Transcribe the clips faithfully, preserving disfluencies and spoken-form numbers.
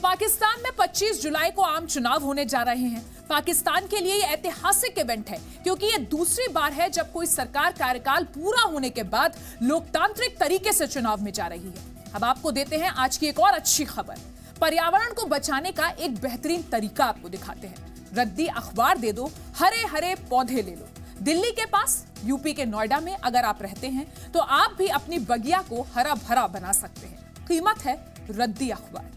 पाकिस्तान में पच्चीस जुलाई को आम चुनाव होने जा रहे हैं। पाकिस्तान के लिए ये ऐतिहासिक इवेंट है क्योंकि ये दूसरी बार है जब कोई सरकार कार्यकाल पूरा होने के बाद लोकतांत्रिक तरीके से चुनाव में जा रही है। अब आपको देते हैं आज की एक और अच्छी खबर। पर्यावरण को बचाने का एक बेहतरीन तरीका आपको दिखाते हैं। रद्दी अखबार दे दो, हरे हरे पौधे ले लो। दिल्ली के पास यूपी के नोएडा में अगर आप रहते हैं तो आप भी अपनी बगिया को हरा भरा बना सकते हैं। कीमत है रद्दी अखबार।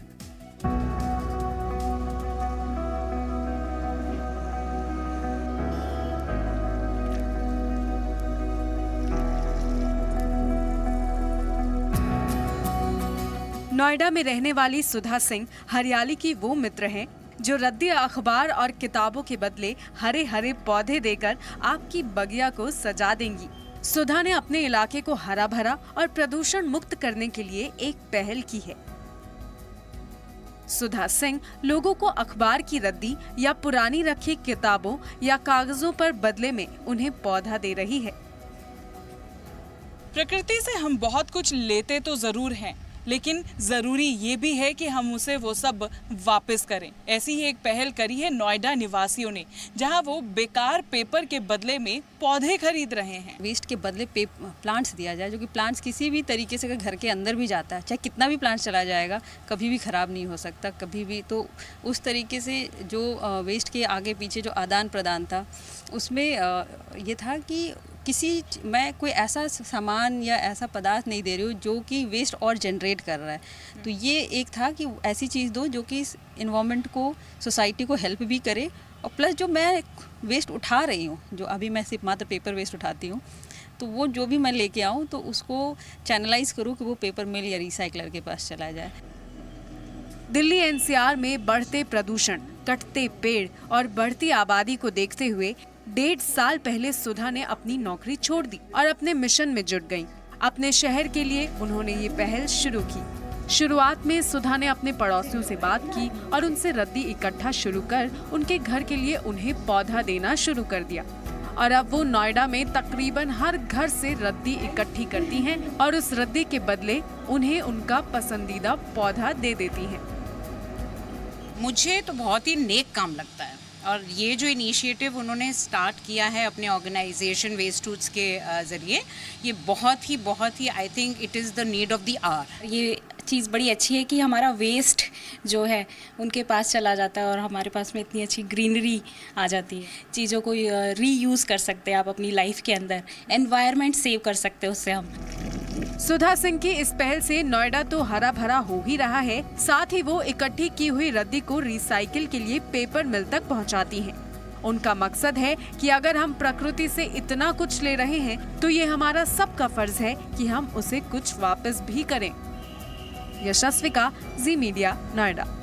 नोएडा में रहने वाली सुधा सिंह हरियाली की वो मित्र हैं जो रद्दी अखबार और किताबों के बदले हरे हरे पौधे देकर आपकी बगिया को सजा देंगी। सुधा ने अपने इलाके को हरा भरा और प्रदूषण मुक्त करने के लिए एक पहल की है। सुधा सिंह लोगों को अखबार की रद्दी या पुरानी रखी किताबों या कागजों पर बदले में उन्हें पौधा दे रही है। प्रकृति से हम बहुत कुछ लेते तो जरूर हैं, लेकिन ज़रूरी ये भी है कि हम उसे वो सब वापस करें। ऐसी ही एक पहल करी है नोएडा निवासियों ने, जहां वो बेकार पेपर के बदले में पौधे खरीद रहे हैं। वेस्ट के बदले प्लांट्स दिया जाए, जो कि प्लांट्स किसी भी तरीके से घर के अंदर भी जाता है, चाहे कितना भी प्लांट्स चला जाएगा कभी भी ख़राब नहीं हो सकता कभी भी। तो उस तरीके से जो वेस्ट के आगे पीछे जो आदान प्रदान था उसमें ये था कि किसी मैं कोई ऐसा सामान या ऐसा पदार्थ नहीं दे रही हूँ जो कि वेस्ट और जनरेट कर रहा है। तो ये एक था कि ऐसी चीज़ दो जो कि इन्वायरमेंट को, सोसाइटी को हेल्प भी करे, और प्लस जो मैं वेस्ट उठा रही हूँ, जो अभी मैं सिर्फ मात्र पेपर वेस्ट उठाती हूँ, तो वो जो भी मैं लेके आऊँ तो उसको चैनलाइज करूँ कि वो पेपर मिल या रिसाइकलर के पास चला जाए। दिल्ली एनसीआर में बढ़ते प्रदूषण, कटते पेड़ और बढ़ती आबादी को देखते हुए डेढ़ साल पहले सुधा ने अपनी नौकरी छोड़ दी और अपने मिशन में जुट गईं। अपने शहर के लिए उन्होंने ये पहल शुरू की। शुरुआत में सुधा ने अपने पड़ोसियों से बात की और उनसे रद्दी इकट्ठा शुरू कर उनके घर के लिए उन्हें पौधा देना शुरू कर दिया। और अब वो नोएडा में तकरीबन हर घर से रद्दी इकट्ठी करती हैं और उस रद्दी के बदले उन्हें उनका पसंदीदा पौधा दे देती हैं। मुझे तो बहुत ही नेक काम लगता है, और ये जो इनिशिएटिव उन्होंने स्टार्ट किया है अपने ऑर्गेनाइजेशन वेस्ट टूट्स के ज़रिए, ये बहुत ही बहुत ही I think it is the need of the hour. ये चीज़ बड़ी अच्छी है कि हमारा वेस्ट जो है उनके पास चला जाता है और हमारे पास में इतनी अच्छी ग्रीनरी आ जाती है। चीज़ों को रीयूज़ कर सकते हैं आप अपनी लाइफ के अंदर, एनवायरनमेंट सेव कर सकते हैं उससे हम। सुधा सिंह की इस पहल से नोएडा तो हरा भरा हो ही रहा है, साथ ही वो इकट्ठी की हुई रद्दी को रिसाइकिल के लिए पेपर मिल तक पहुंचाती हैं। उनका मकसद है कि अगर हम प्रकृति से इतना कुछ ले रहे हैं तो ये हमारा सबका फर्ज है कि हम उसे कुछ वापस भी करें। Yashasvika, Zee media, Noida.